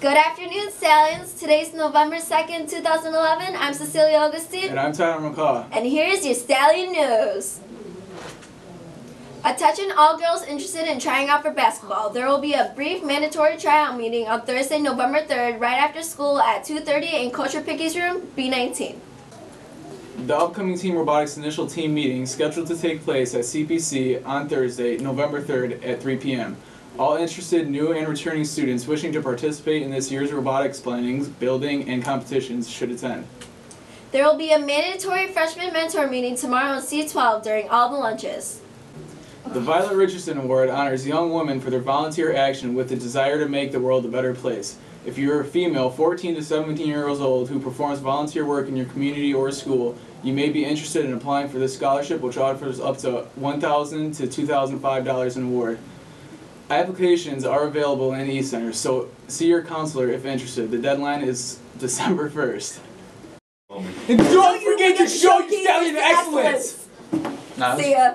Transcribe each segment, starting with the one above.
Good afternoon, Stallions. Today's November 2nd, 2011. I'm Cecilia Augustine. And I'm Tyler McCaw. And here's your Stallion News. Attention all girls interested in trying out for basketball. There will be a brief mandatory tryout meeting on Thursday, November 3rd, right after school at 2:30 in Coach Picky's room, B19. The upcoming Team Robotics initial team meeting is scheduled to take place at CPC on Thursday, November 3rd at 3 p.m. All interested new and returning students wishing to participate in this year's robotics planning, building, and competitions should attend. There will be a mandatory freshman mentor meeting tomorrow on C12 during all the lunches. The Violet Richardson Award honors young women for their volunteer action with the desire to make the world a better place. If you're a female 14 to 17 years old who performs volunteer work in your community or school, you may be interested in applying for this scholarship, which offers up to $1,000 to $2,005 in award. Applications are available in eCenter, so see your counselor if interested. The deadline is December 1st. And don't forget to show your Stallion excellence! See ya.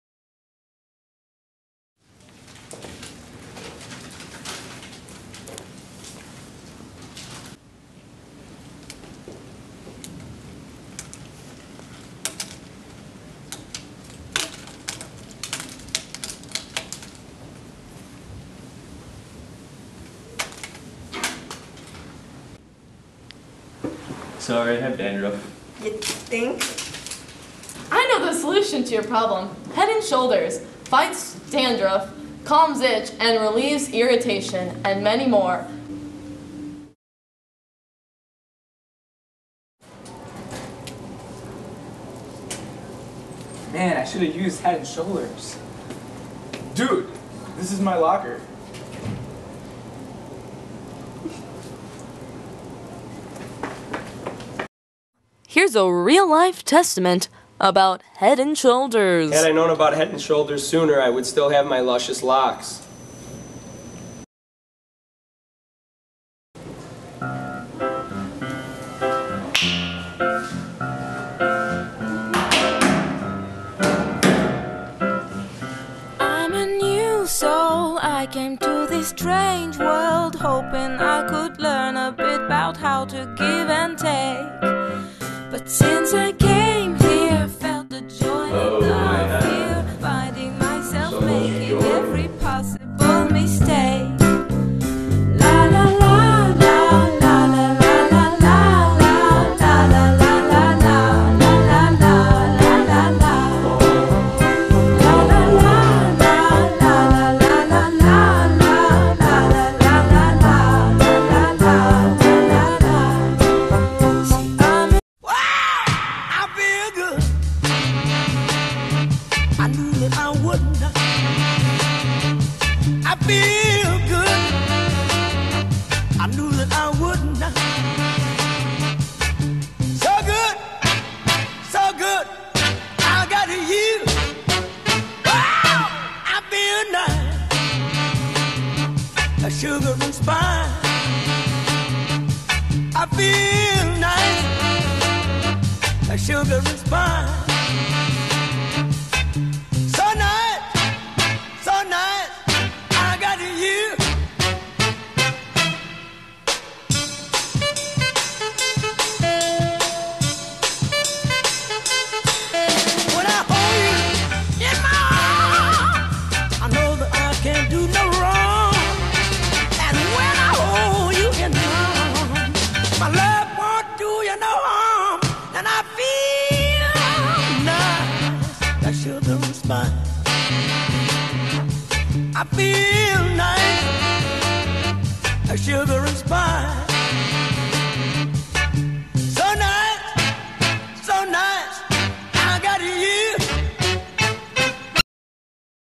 Sorry, I have dandruff. You think? I know the solution to your problem. Head and Shoulders fights dandruff, calms itch, and relieves irritation, and many more. Man, I should have used Head and Shoulders. Dude, this is my locker. Here's a real-life testament about Head and Shoulders. Had I known about Head and Shoulders sooner, I would still have my luscious locks. I'm a new soul. I came to this strange world hoping I could learn a bit about how to give and take. But since I came here, I felt the joy and the fear, finding myself making every possible mistake. La la la la la la la la la la la la la la la la la la la la. La la la la la la la la la la la la la la. See, I'm I feel good. I knew that I wouldn't. I feel good. I knew that I wouldn't. So good, so good. I got you. Wow, I feel nice. A sugar and spice. I feel nice. A sugar and spice.